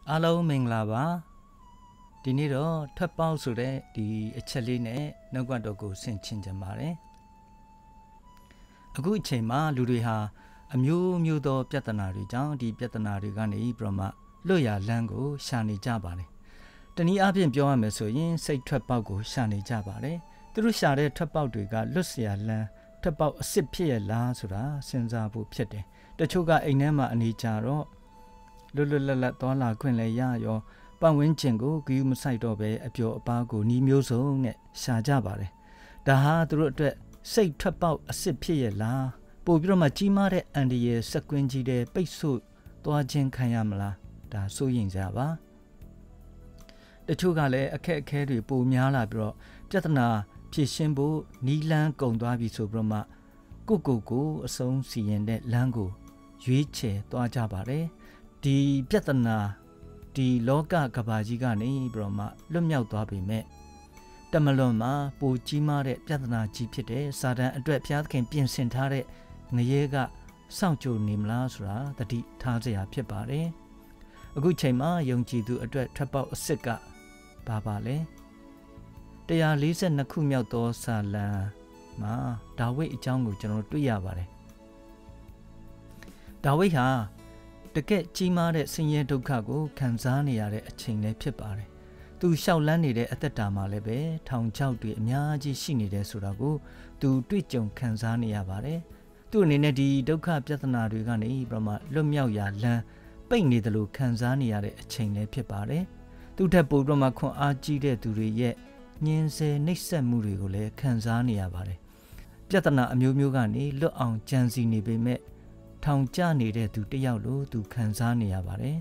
အားလုံးမင်္ဂလာပါဒီနေ့တော့ထပ်ပေါက်ဆိုတဲ့ဒီအချက်လေးနဲ့နှုတ်ကပတ်တော်ကိုဆင်ခြင်ကြပါတယ်အခုအချိန်မှာလူတွေဟာအမျိုးမျိုးသောပြဿနာတွေကြောင့်ဒီပြဿနာတွေကနေပြီးတော့မှလွတ်ရလန်းကိုရှာနေကြပါတယ်တနည်းအားဖြင့်ပြောရမယ်ဆိုရင်စိတ်ထွက်ပေါက်ကိုရှာနေကြပါတယ်သူတို့ရှာတဲ့ထွက်ပေါက်တွေကလွတ်เสียလန်းထွက်ပေါက်အစ်စ်ဖြစ်ရလားဆိုတာစဉ်းစားဖို့ဖြစ်တယ်တချို့ကအိမ်ထဲမှာအနေကြတော့လွတ်လပ်သွားလာခွင့်လည်းရရောပတ်ဝန်းကျင်ကိုဂရုမစိုက်တော့ပဲအပျော်အပါးကိုနှီးမျိုးစုံနဲ့ရှာကြပါတယ်ဒါဟာသူတို့အတွက်စိတ်ထွက်ပေါက်အစ်စ်ဖြစ်ရလားပို့ပြီးတော့မှကြီးမားတဲ့အန်ဒီရဲ့စက်ကွင်းကြီးတဲ့ပိတ်ဆို့သွားခြင်းခံရမလားဒါစိုးရင်ကြပါတချို့ကလည်းအခက်အခဲတွေပိုများလာပြီးတော့ပြဿနာဖြေရှင်းဖို့နီးလန်းကုန်သွားပြီဆိုပြီးတော့မှကိုအဆုံးစီရင်တဲ့လမ်းကိုရွေးချယ်သွားကြပါတယ်ဒီပြဿနာဒီလောကကဘာကြီးကနေပြီးတော့မှလွတ်မြောက်သွားပြီမဲ့တမလွန်မှာပိုကြီးမားတဲ့ပြဿနာကြီးဖြစ်တဲ့စာတန်အတွက်ဘုရားသခင်ပြင်ဆင်ထားတဲ့ငရဲကစောင့်ကြိုနေမလားဆိုတာသတိထားစရာဖြစ်ပါတယ်အခုချိန်မှာယုံကြည်သူအတွက်ထွက်ပေါက်အစ်စ်ကဘာပါလဲ142ခုမြောက်သောစာလံမှာဒါဝိဒ်အကြောင်းကိုကျွန်တော်တွေ့ရပါတယ်ဒါဝိဒ်ဟာတကယ်ကြီးမားတဲ့ဆင်းရဲဒုက္ခကိုခံစားနေရတဲ့အချိန်လည်းဖြစ်ပါတယ်သူလျှောက်လန်းနေတဲ့အသက်တာမှာလည်းပဲထောင်ချောက်တွေအများကြီးရှိနေတယ်ဆိုတာကိုသူတွေ့ကြုံခံစားနေရပါတယ်သူ့အနေနဲ့ဒီဒုက္ခပြဿနာတွေကနေပြမလွတ်မြောက်ရာလမ်းပိတ်နေတယ်လို့ခံစားနေရတဲ့အချိန်လည်းဖြစ်ပါတယ်သူ့ထက်ပိုပြီးမှခွန်အားကြီးတဲ့သူတွေရဲ့ညှင်းဆဲနှိပ်စက်မှုတွေကိုလည်းခံစားနေရပါတယ်ပြဿနာအမျိုးမျိုးကနေလွတ်အောင်ကြံစည်နေပေမဲ့ထောင်ကျနေတဲ့သူတယောက်လိုသူခံစားနေရပါတယ်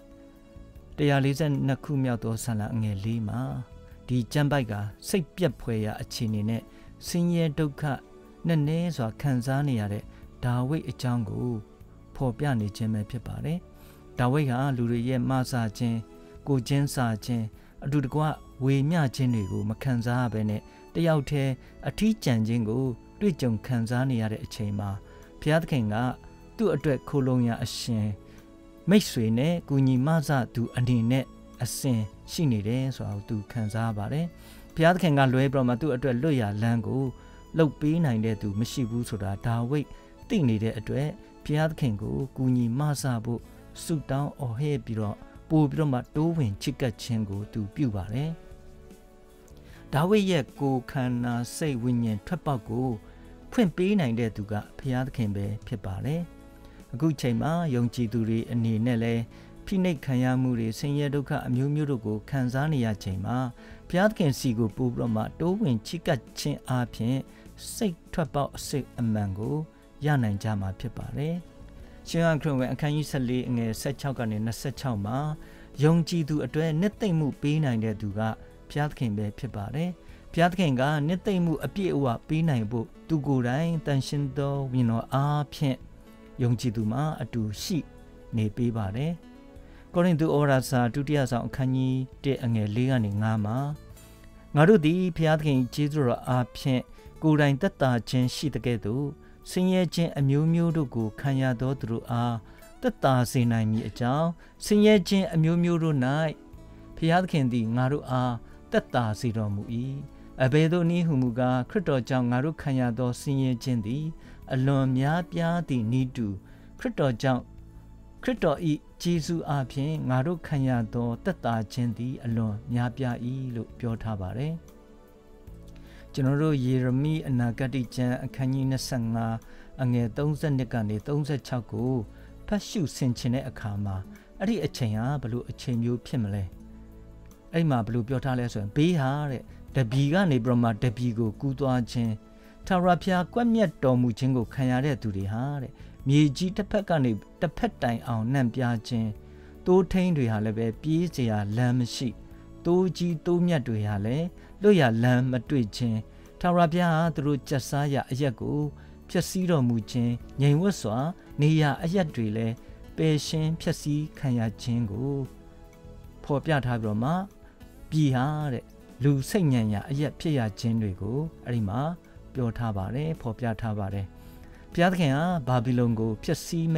142ခုမြောက်သောဆာလံအငယ်၄မှာဒီကျမ်းပိုက်ကစိတ်ပြက်ဖွယ်ရာအခြေအနေနဲ့ဆင်းရဲဒုက္ခနဲ့နဲစွာခံစားနေရတဲ့ဒါဝိဒ်အကြောင်းကိုဖော်ပြနေခြင်းပဲဖြစ်ပါတယ်ဒါဝိဒ်ဟာလူတွေရဲ့မဆာခြင်းကိုချင်းစာခြင်းအတူတကွဝေမျှခြင်းတွေကိုမခံစားရဘဲနဲ့တယောက်တည်းအထီးကျန်ခြင်းကိုတွေ့ကြုံခံစားနေရတဲ့အချိန်မှာဘုရားသခင်ကသူ့အတွက်ခိုလုံရာအရှင်မိတ်ဆွေနဲ့ကူညီမဆသူအနေနဲ့အစဉ်ရှိနေတယ်ဆိုတာကိုသူခံစားပါတယ်ဘုရားသခင်ကလွဲပြီးတော့မှသူ့အတွက်လွတ်ရလန်းကိုလှုပ်ပေးနိုင်တဲ့သူမရှိဘူးဆိုတာဒါဝိဒ်သိနေတဲ့အတွက်ဘုရားသခင်ကိုကူညီမဆဖို့ဆုတောင်းအော်ဟစ်ပြီးတော့ပို့ပြီးတော့မှတိုးဝင်ချစ်ကပ်ခြင်းကိုသူပြုပါတယ်ဒါဝိဒ်ရဲ့ကိုယ်ခန္ဓာစိတ်ဝိညာဉ်ထွက်ပေါက်ကိုဖွင့်ပေးနိုင်တဲ့သူကဘုရားသခင်ပဲဖြစ်ပါတယ်အခုချိန်မှာယုံကြည်သူတွေအနေနဲ့လည်းဖိနှိပ်ခံရမှုတွေဆင်းရဲဒုက္ခအမျိုးမျိုးတို့ကိုခံစားနေရချိန်မှာဘုရားသခင်စီကိုပို့ပြီးတော့မှတိုးဝင်ချစ်ကပ်ခြင်းအပြင်စိတ်ထွက်ပေါက်အစစ်အမှန်ကိုရနိုင်ကြမှာဖြစ်ပါတယ်ရှင်ဟန်ခရစ်ဝင်အခန်းကြီး14အငယ်16ကနေ26မှာယုံကြည်သူအတွက်နှစ်သိမ့်မှုပေးနိုင်တဲ့သူကဘုရားသခင်ပဲဖြစ်ပါတယ်ဘုရားသခင်ကနှစ်သိမ့်မှုအပြည့်အဝပေးနိုင်ဖို့သူကိုယ်တိုင်တန်ရှင်းသောဝိညာဉ်တော်အားဖြင့်ယုံကြည်သူမှာအတူရှိနေပေးပါတယ်ကောရိန္သုဩဝါဒစာဒုတိယဆောင်အခန်းကြီး1အငယ်4ကနေ5မှာငါတို့သည်ဘုရားသခင်ကျေးဇူးတော်အားဖြင့်ကိုယ်တိုင်သက်သာခြင်းရှိတဲ့ကဲ့သို့ဆင်းရဲခြင်းအမျိုးမျိုးတို့ကိုခံရသောသူတို့အားသက်သာစေနိုင်မည်အကြောင်းဆင်းရဲခြင်းအမျိုးမျိုးတို့၌ဘုရားသခင်သည်ငါတို့အားသက်သာစေတော်မူ၏အဘယ်သို့နည်းဟုမူကားခရစ်တော်ကြောင့်ငါတို့ခံရသောဆင်းရဲခြင်းသည်အလွန်များပြားသည့်ဤတူခရစ်တော်ကြောင့်ခရစ်တော်၏ကျေးဇူးအပြင်ငါတို့ခံရသောသက်သာခြင်းသည်အလွန်များပြား၏လို့ပြောထားပါတယ်ကျွန်တော်တို့ယေရမိအနာဂတ်ကျမ်းအခန်းကြီး25အငယ်32ကနေ36ကိုဖတ်ရှုဆင်ခြင်တဲ့အခါမှာအဲ့ဒီအချိန်ဟာဘလို့အချိန်မျိုးဖြစ်မလဲအဲ့မှာဘလို့ပြောထားလဲဆိုရင်ဘေးဟာတဲ့တပီကနေပြမတပီကိုကူးသွားခြင်းထာဝရဘုရားကွက်မြတ်တော်မူခြင်းကိုခံရတဲ့သူတွေဟာတဲ့မြေကြီးတစ်ဖက်ကနေတစ်ဖက်တိုင်အောင်နှံ့ပြခြင်းတိုးထိန်တွေဟာလည်းပဲပြေးစရာလမ်းမရှိတိုးကြီးတိုးမြတ်တွေဟာလည်းလွတ်ရလမ်းမတွေ့ခြင်းထာဝရဘုရားဟာသူတို့ကြက်စားရအရက်ကိုဖျက်ဆီးတော်မူခြင်းငြိမ်ဝတ်စွာနေရအရက်တွေလည်းပယ်ရှင်းဖျက်ဆီးခံရခြင်းကိုဖော်ပြထားပြီးတော့မှပြည်ဟာတဲ့လူစိတ်ညံရာအရက်ဖြစ်ရခြင်းတွေကိုအဲ့ဒီမှာပြောထားပါတယ်ဖော်ပြထားပါတယ်ဘုရားသခင်ဟာဘာဘီလုံကိုဖျက်ဆီးမဲ့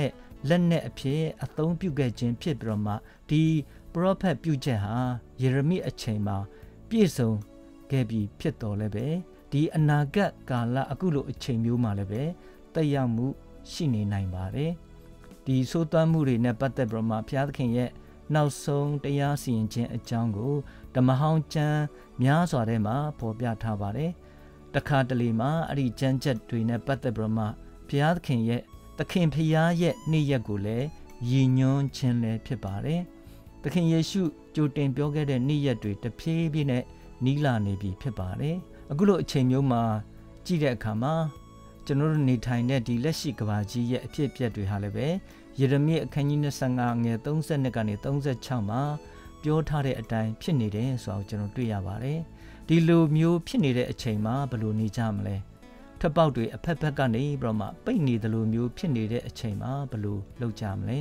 လက်နဲ့အဖြစ်အသုံးပြုခဲ့ခြင်းဖြစ်ပြီးတော့မှဒီပရောဖက်ပြုချက်ဟာယေရမိအချိန်မှာပြည့်စုံခဲ့ပြီးဖြစ်တော်လည်းပဲဒီအနာဂတ်ကာလအခုလိုအချိန်မျိုးမှာလည်းပဲတက်ရောက်မှုရှိနေနိုင်ပါတယ်ဒီဆိုးသွမ်းမှုတွေနဲ့ပတ်သက်ပြီးတော့မှဘုရားသခင်ရဲ့နောက်ဆုံးတရားစီရင်ခြင်းအကြောင်းကိုဓမ္မဟောင်းကျမ်းများစွာထဲမှာဖော်ပြထားပါတယ်တခါတလေမှာအဲ့ဒီကျမ်းချက်တွေနဲ့ပတ်သက်ပြီးတော့မှဘုရားသခင်ရဲ့သခင်ဖျားရဲ့နေ့ရက်ကိုလည်းရည်ညွှန်းခြင်းလည်းဖြစ်ပါတယ်သခင်ယေရှုကြိုတင်ပြောခဲ့တဲ့နေ့ရက်တွေတဖြည်းဖြည်းနဲ့နီးလာနေပြီဖြစ်ပါတယ်အခုလိုအချိန်မျိုးမှာကြည့်တဲ့အခါမှာကျွန်တော်တို့နေထိုင်တဲ့ဒီလက်ရှိကမ္ဘာကြီးရဲ့အဖြစ်အပျက်တွေဟာလည်းပဲယေရမိအခန်းကြီး25ငယ်32ကနေ36မှာပြောထားတဲ့အတိုင်းဖြစ်နေတယ်ဆိုတာကိုကျွန်တော်တွေ့ရပါတယ်ဒီလိုမျိုးဖြစ်နေတဲ့အချိန်မှာဘယ်လိုနေကြမလဲထွက်ပေါက်တွေအဖက်ဖက်ကနေပြီးတော့မှပိတ်နေသလိုမျိုးဖြစ်နေတဲ့အချိန်မှာဘယ်လိုလုပ်ကြမလဲ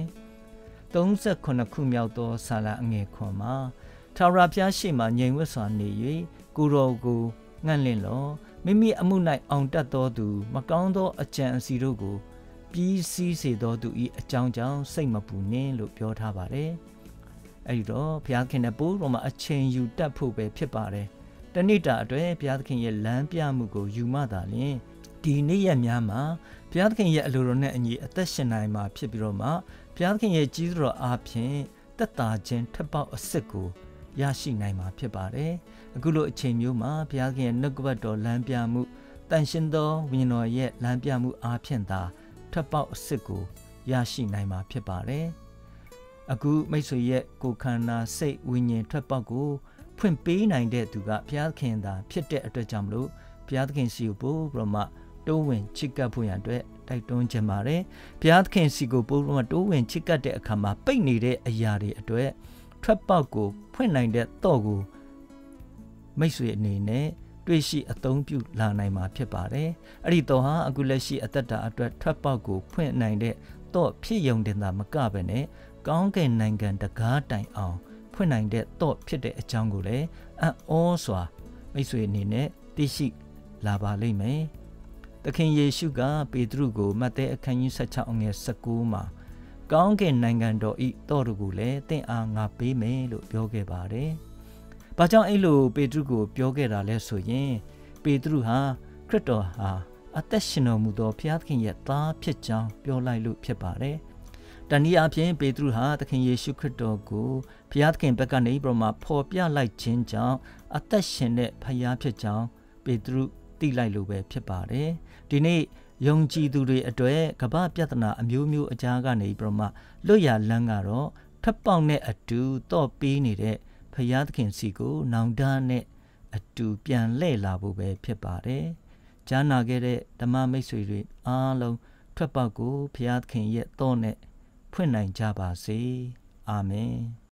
38ခုမြောက်သောဆာလအငယ်ခွန်မှာထာဝရဘုရားရှေ့မှငြိမ်ဝှက်စွာနေ၍ကိုယ်တော်ကိုငှန့်လင့်လောမိမိအမှု၌အောင်တတ်သောသူမကောင်းသောအကြံအစီတို့ကိုပြီးစီးစေသောသူ၏အကြောင်းကြောင့်စိတ်မပူနှင့်လို့ပြောထားပါတယ်အဲဒီတော့ဘုရားခင်နဲ့ပို့တော်မှာအချိန်ယူတတ်ဖို့ပဲဖြစ်ပါတယ်တနေ့တာအတွက်ဘုရားသခင်ရဲ့လမ်းပြမှုကိုယူမှသာလျှင်ဒီနေ့ရက်များမှာဘုရားသခင်ရဲ့အလိုတော်နဲ့အညီအသက်ရှင်နိုင်မှာဖြစ်ပြီးတော့မှဘုရားသခင်ရဲ့ကြီးစွာအားဖြင့်သက်သာခြင်းထပ်ပေါက်အစစ်ကိုရရှိနိုင်မှာဖြစ်ပါတယ်အခုလိုအချိန်မျိုးမှာဘုရားသခင်ရဲ့နှုတ်ကပတ်တော်လမ်းပြမှုတန်ရှင်းသောဝိညာဉ်တော်ရဲ့လမ်းပြမှုအားဖြင့်သာထပ်ပေါက်အစစ်ကိုရရှိနိုင်မှာဖြစ်ပါတယ်အခုမိတ်ဆွေရဲ့ကိုယ်ခန္ဓာစိတ်ဝိညာဉ်ထွက်ပေါက်ကိုဖွင့်ပေးနိုင်တဲ့သူကဘုရားသခင်သာဖြစ်တဲ့အတွက်ကြောင့်မလို့ဘုရားသခင်စီကိုပို့ပြီးတော့မှတိုးဝင်ချစ်ကပ်ဖို့ရန်အတွက်တိုက်တွန်းခြင်းပါတယ်ဘုရားသခင်စီကိုပို့ပြီးတော့မှတိုးဝင်ချစ်ကပ်တဲ့အခါမှာပိတ်နေတဲ့အရာတွေအတွက်ထွက်ပေါက်ကိုဖွင့်နိုင်တဲ့တော့ကိုမိတ်ဆွေအနေနဲ့တွေ့ရှိအသုံးပြုလာနိုင်မှာဖြစ်ပါတယ်အဲ့ဒီတော့ဟာအခုလက်ရှိအသက်တာအတွက်ထွက်ပေါက်ကိုဖွင့်နိုင်တဲ့တော့ဖြစ်ယုံတင်တာမကပဲနဲ့ကောင်းကင်နိုင်ငံတကားတိုင်အောင်ဖွင့်နိုင်တဲ့တော့ဖြစ်တဲ့အကြောင်းကိုလည်းအံ့ဩစွာမိတ်ဆွေအနေနဲ့သိရှိလာပါလိမ့်မယ်သခင်ယေရှုကပေတရုကိုမဿဲအခန်းကြီး16ငယ်19မှာကောင်းကင်နိုင်ငံတော်ဤတော့တို့ကိုလည်းသင်အားငါပေးမယ်လို့ပြောခဲ့ပါတယ်။ဘာကြောင့်အဲ့လိုပေတရုကိုပြောခဲ့တာလဲဆိုရင်ပေတရုဟာခရစ်တော်ဟာအသက်ရှင်တော်မူသောဘုရားသခင်ရဲ့သားဖြစ်ကြောင်းပြောလိုက်လို့ဖြစ်ပါတယ်။တနည်းအားဖြင့်ပေတရုဟာသခင်ယေရှုခရစ်တော်ကိုဘုရားသခင်ဘက်ကနေပြီးမှဖော်ပြလိုက်ခြင်းကြောင့်အသက်ရှင်တဲ့ဘုရားဖြစ်ကြောင်းပေတရုသိလိုက်လို့ပဲဖြစ်ပါတယ်။ဒီနေ့ယုံကြည်သူတွေအတွေ့ကမ္ဘာပြဿနာအမျိုးမျိုးအကြားကနေပြီးမှလွတ်ရလန်းကတော့ထပ်ပေါက်နဲ့အတူတော့ပေးနေတဲ့ဘုရားသခင်စီကိုနောင်တနဲ့အတူပြန်လှည့်လာဖို့ပဲဖြစ်ပါတယ်။ကြားနာခဲ့တဲ့ဓမ္မမိတ်ဆွေတွေအားလုံးထွက်ပေါက်ကိုဘုရားသခင်ရဲ့တော့နဲ့ဖွင့်နိုင်ကြပါစေ။အာမင်။